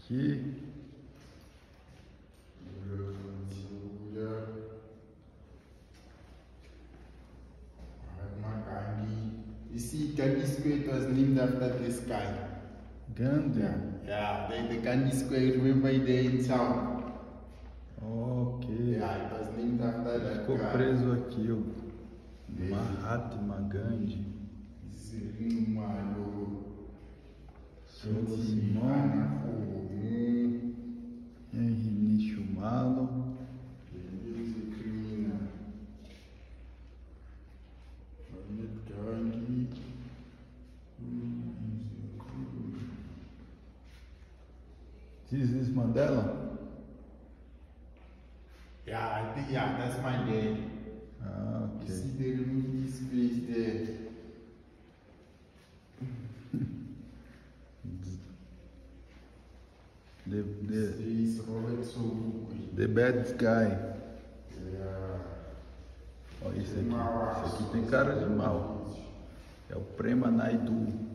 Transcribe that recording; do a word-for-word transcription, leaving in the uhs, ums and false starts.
aqui. You see, Gandhi Square was named after this guy. Gandhi? Yeah, yeah the, the Gandhi Square, remember there in town? Ok. Yeah, it was named after that Ficou guy. preso aqui, o Mahatma Gandhi. Solo Simão, Henry Nicho Malo. This is Mandela? Yeah, I think, yeah, that's my dad. Ah, ok. You see, they removed his face there. The, the, This is Robert Sobukwe. the bad guy. Yeah. Ó, esse aqui, esse aqui tem cara de mal. É o Prema Naidu.